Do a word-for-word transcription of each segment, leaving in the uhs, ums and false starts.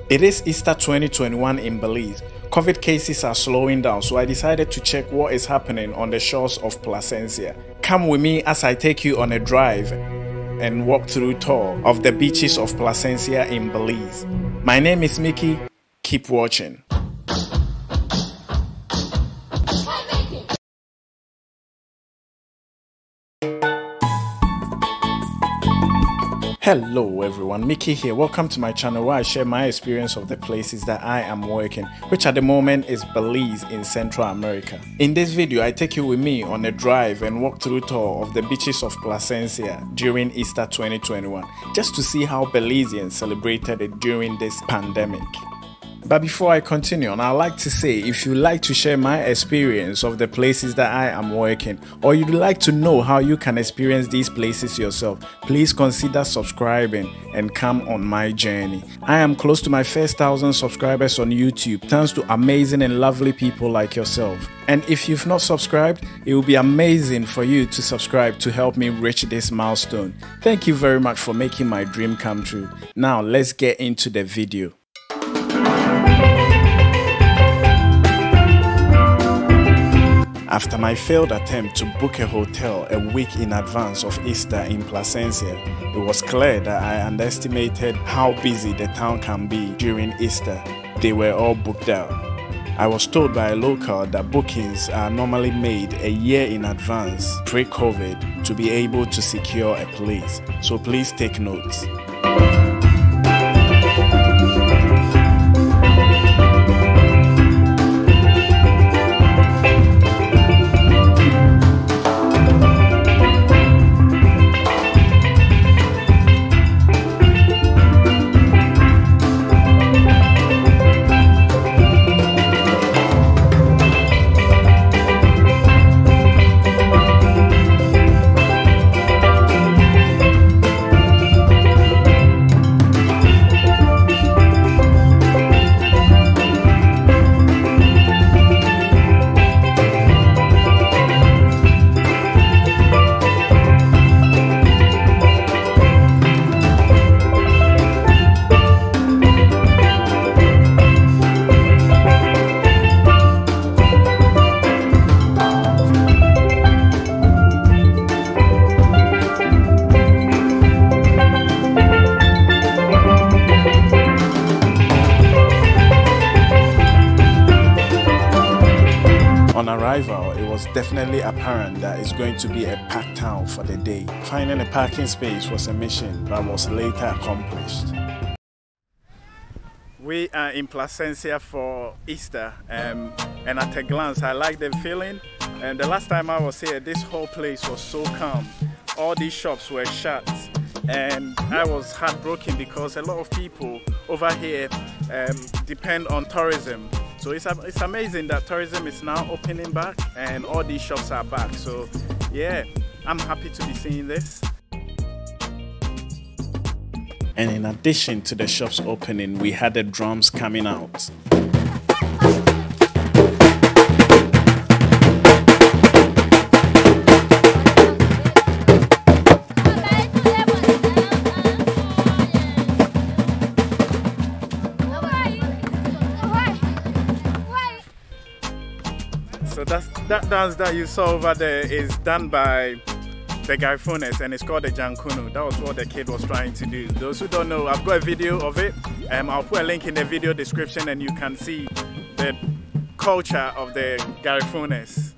It is Easter twenty twenty-one in Belize. COVID cases are slowing down, so I decided to check what is happening on the shores of Placencia. Come with me as I take you on a drive and walk through tour of the beaches of Placencia in Belize. My name is Mickey. Keep watching. Hello everyone, Mickey here. Welcome to my channel where I share my experience of the places that I am working, which at the moment is Belize in Central America. In this video, I take you with me on a drive and walk through tour of the beaches of Placencia during Easter twenty twenty-one, just to see how Belizeans celebrated it during this pandemic. But before I continue on, I'd like to say, if you'd like to share my experience of the places that I am working, or you'd like to know how you can experience these places yourself, please consider subscribing and come on my journey. I am close to my first thousand subscribers on YouTube, thanks to amazing and lovely people like yourself. And if you've not subscribed, it will be amazing for you to subscribe to help me reach this milestone. Thank you very much for making my dream come true. Now let's get into the video. After my failed attempt to book a hotel a week in advance of Easter in Placencia, it was clear that I underestimated how busy the town can be during Easter. They were all booked out. I was told by a local that bookings are normally made a year in advance pre-COVID to be able to secure a place, so please take notes. On arrival, it was definitely apparent that it's going to be a packed town for the day. Finding a parking space was a mission that was later accomplished. We are in Placencia for Easter, um, and at a glance, I like the feeling. And the last time I was here, this whole place was so calm. All these shops were shut, and I was heartbroken because a lot of people over here um, depend on tourism. So it's, it's amazing that tourism is now opening back and all these shops are back. So yeah, I'm happy to be seeing this. And in addition to the shops opening, we had the drums coming out. So that's, that dance that you saw over there is done by the Garifuna, and it's called the Jankunu. That was what the kid was trying to do. Those who don't know, I've got a video of it. Um, I'll put a link in the video description and you can see the culture of the Garifunas.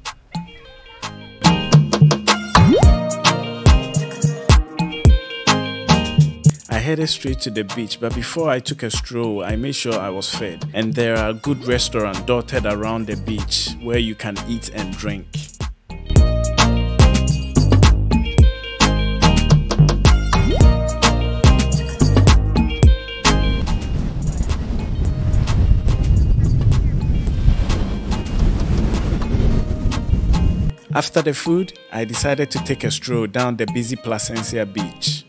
I headed straight to the beach, but before I took a stroll, I made sure I was fed. And there are good restaurants dotted around the beach where you can eat and drink. After the food, I decided to take a stroll down the busy Placencia beach.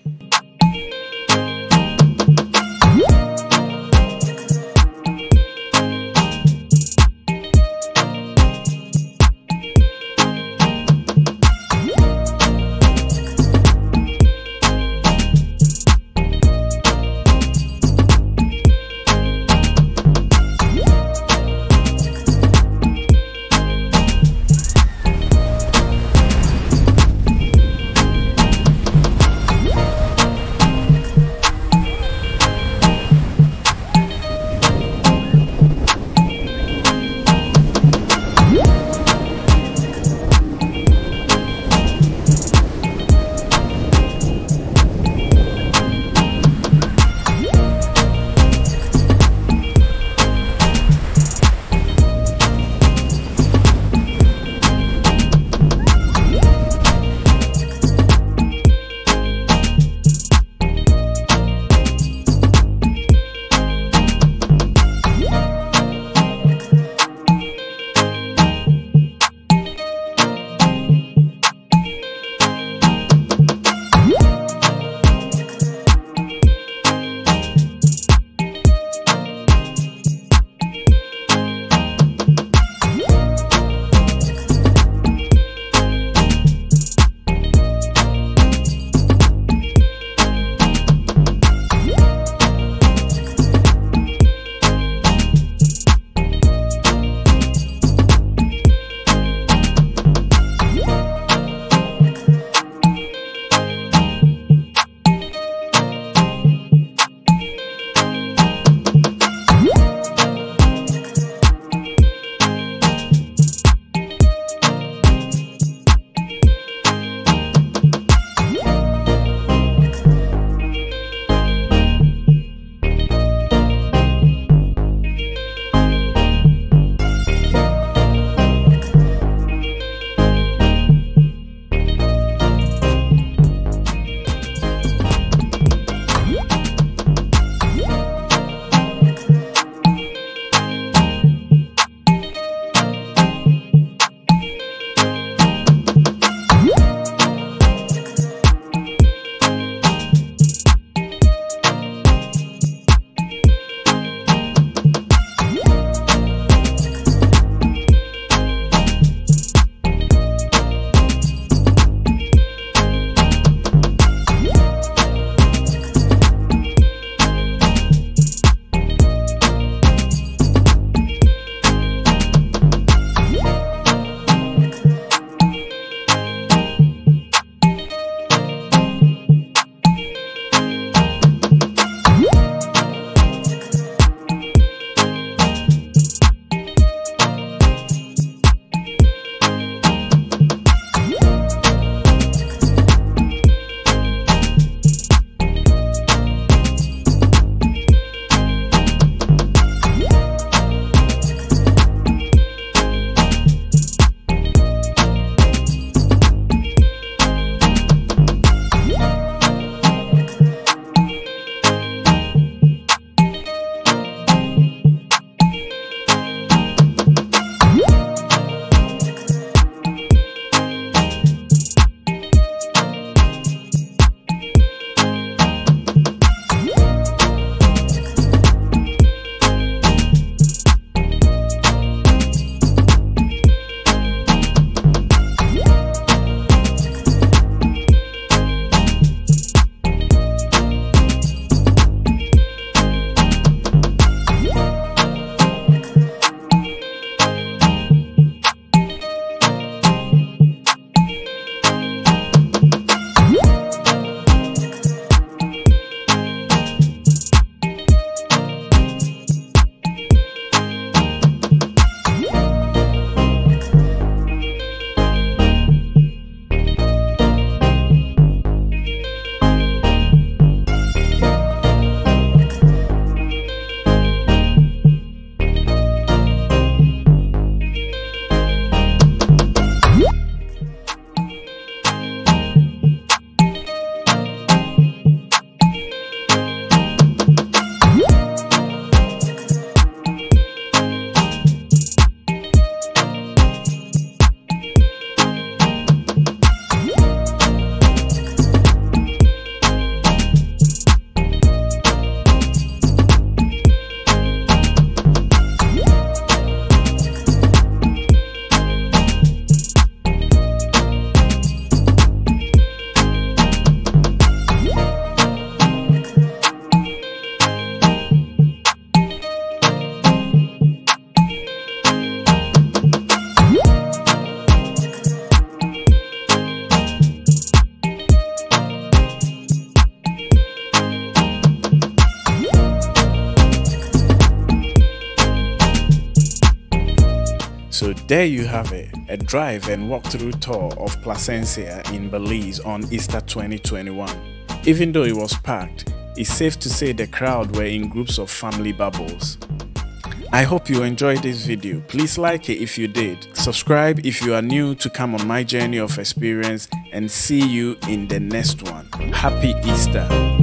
So there you have it, a drive and walkthrough tour of Placencia in Belize on Easter twenty twenty-one. Even though it was packed, it's safe to say the crowd were in groups of family bubbles. I hope you enjoyed this video. Please like it if you did. Subscribe if you are new to come on my journey of experience, and see you in the next one. Happy Easter.